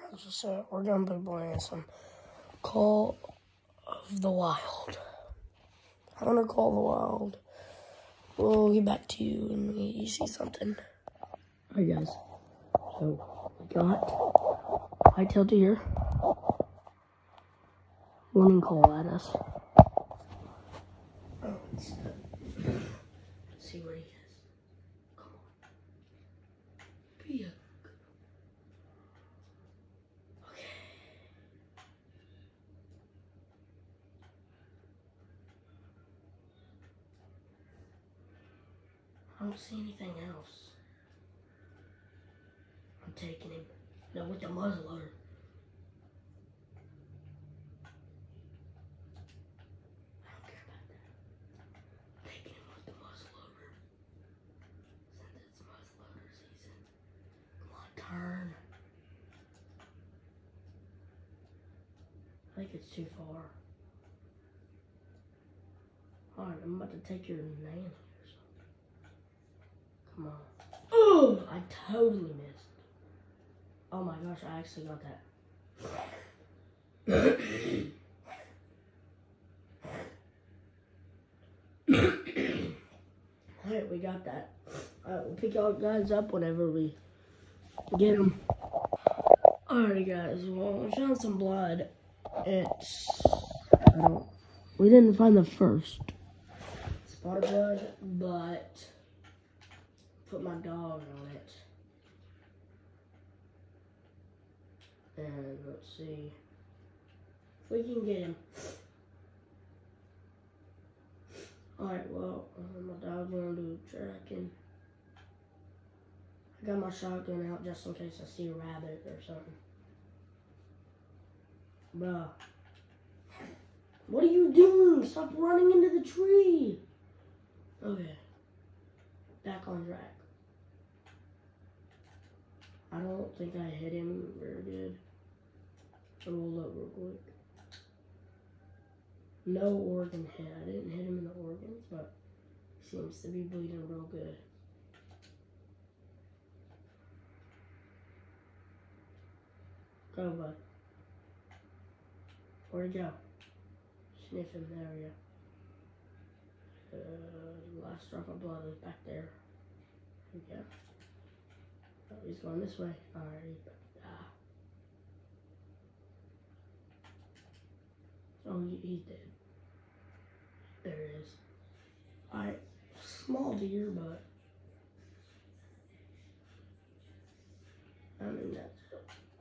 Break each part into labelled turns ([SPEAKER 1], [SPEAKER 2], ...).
[SPEAKER 1] So we're gonna be playing some Call of the Wild. Hunter Call of the Wild. We'll get back to you when you see something. Alright guys, so we got Hightail Deer. Warning call at us. Oh, let's see where he is. Come on. Be a I don't see anything else. I'm taking him. No, with the muzzleloader. I don't care about that. I'm taking him with the muzzleloader. Since it's muzzleloader season. Come on, turn. I think it's too far. Alright, I'm about to take your nanny or something. Come on. Oh, I totally missed. Oh my gosh, I actually got that. Alright, we got that. Alright, we'll pick y'all guys up whenever we get them. Alright guys, well, we found some blood. We didn't find the first spot of blood, but put my dog on it. And let's see if we can get him. Alright, well, my dog's gonna do tracking. I got my shotgun out just in case I see a rabbit or something. Bruh. What are you doing? Stop running into the tree. Okay. Back on track. I don't think I hit him very good. Roll up real quick. No organ hit. I didn't hit him in the organs, but he seems to be bleeding real good. Go, bud. Where'd he go? Sniff him. There we go. The last drop of blood is back there. There we go. Oh, he's going this way. Alright, he's back. Oh, he's dead. There it is. Alright, small deer, but I mean it's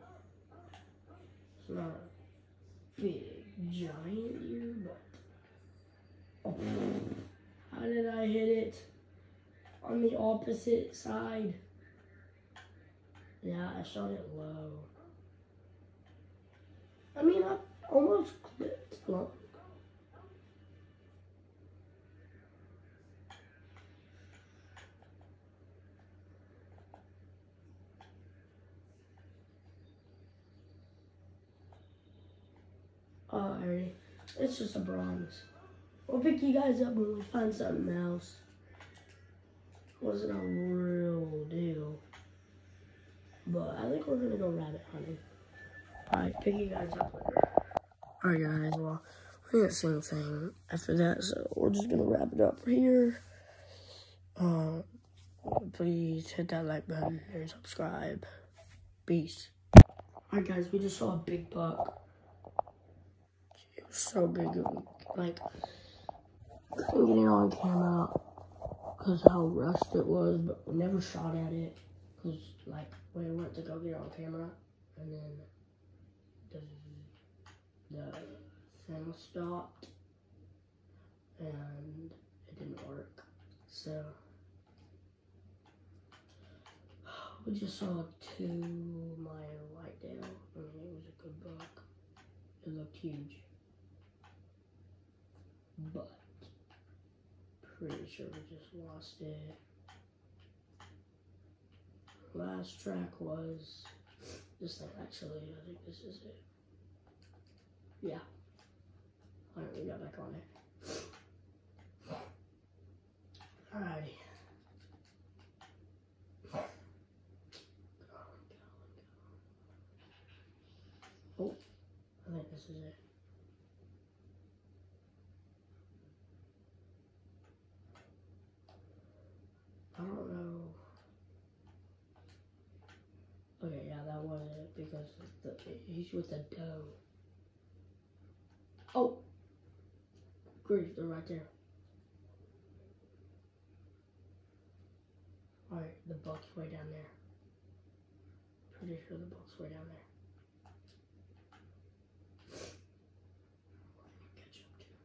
[SPEAKER 1] not a big giant deer, but how did I hit it on the opposite side? Yeah, I shot it low. I mean, I almost clipped long. Alrighty, it's just a bronze. We'll pick you guys up when we find something else. Wasn't a real deal. But I think we're gonna go rabbit hunting. Alright, pick you guys up later. Alright guys, well, we didn't see anything after that, so we're just gonna wrap it up here. Please hit that like button and subscribe. Peace. Alright guys, we just saw a big buck. It was so big, like, couldn't get it on camera because how rushed it was, but we never shot at it because, like, we went to go get it on camera and then the thing stopped and it didn't work. So we just saw a 2-mile whitetail. I mean, it was a good buck. It looked huge, but pretty sure we just lost it. Last track was this thing. Actually, I think this is it. Yeah. Alright, we got back on it. Alrighty. Oh, I think this is it. I don't know. Okay, yeah, that was it because he's with the doe. Oh, great, they're right there. Alright, the buck's way down there. Pretty sure the buck's way down there. We're gonna catch up to.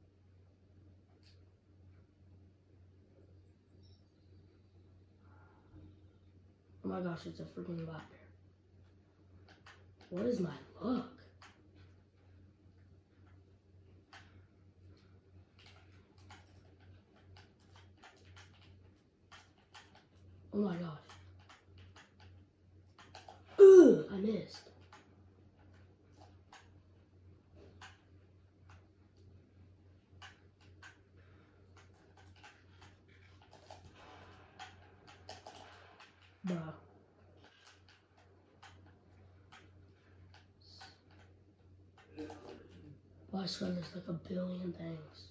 [SPEAKER 1] Oh my gosh, it's a freaking black bear. What is my luck? Oh my gosh. Ugh, I missed. Bruh. Well, I swear there's like a billion things.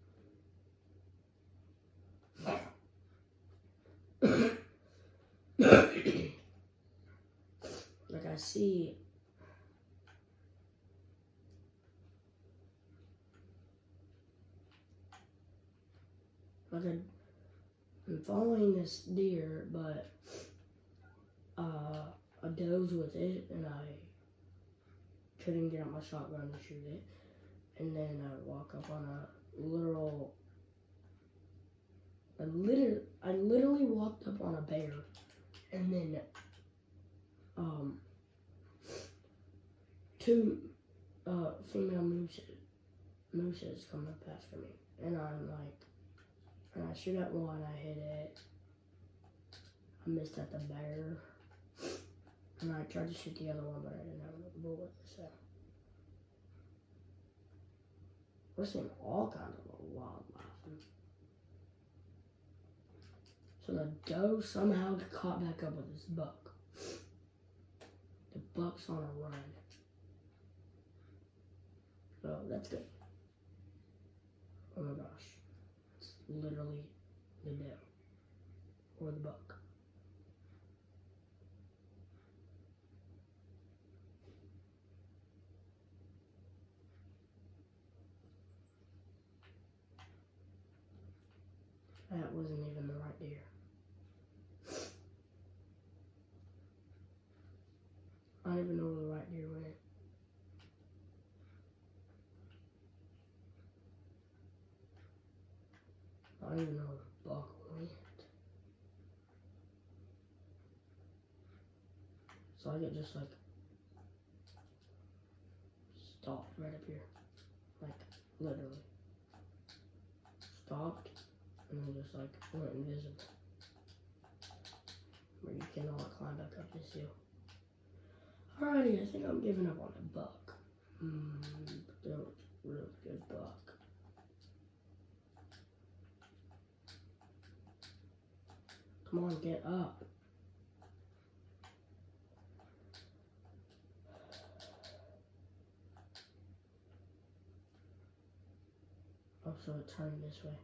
[SPEAKER 1] Like I see. Like I'm following this deer, but a doe's with it, and I couldn't get out my shotgun to shoot it. And then I walk up on a literal. I literally walked up on a bear, and then two female mooses come up after me, and I'm like, and I shoot at one, I hit it, I missed at the bear, and I tried to shoot the other one, but I didn't have a bullet, so. We're seeing all kinds of wildlife. So the doe somehow got caught back up with this buck. The buck's on a run. So that's good. Oh my gosh. It's literally the doe. Or the buck. That wasn't even the right deer. I don't even know where the right deer went. I don't even know where the buck went. So I get just like stopped right up here. Like literally. Stopped and then just like went invisible. Where you cannot climb back up this hill. Alrighty, I think I'm giving up on the buck. That was a really good buck. Come on, get up. Oh, so it turned this way.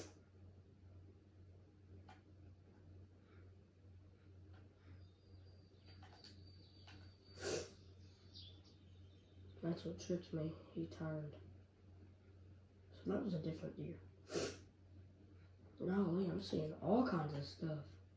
[SPEAKER 1] That's what tricked me. He turned. So that was a different deer. Golly, I'm seeing all kinds of stuff.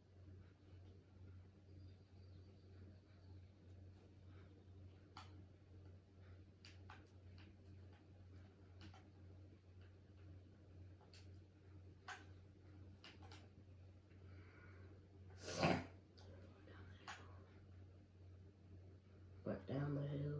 [SPEAKER 1] Went down the hill.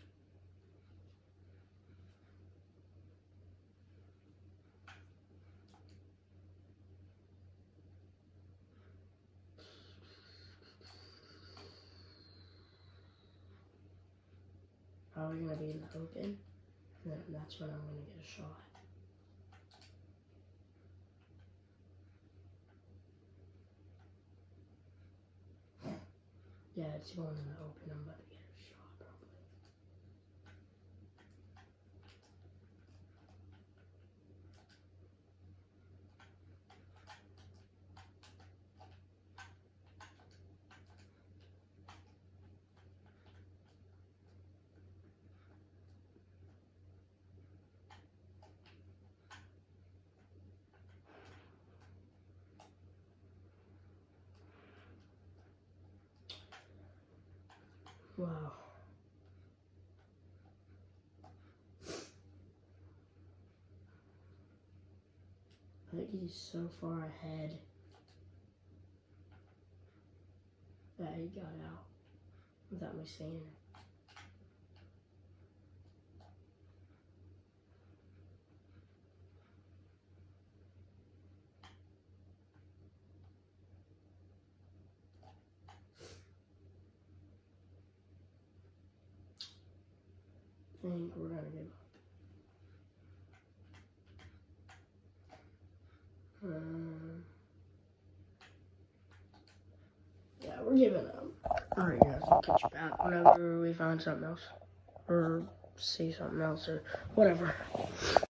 [SPEAKER 1] Probably gonna be in the open, and then that's when I'm gonna get a shot. Yeah, it's going in the open. I'm about to get a shot, probably. Wow. I think he's so far ahead that he got out without me seeing it. I think we're gonna give up. Yeah, we're giving up. Alright guys, I'll catch you back whenever we find something else. Or see something else or whatever.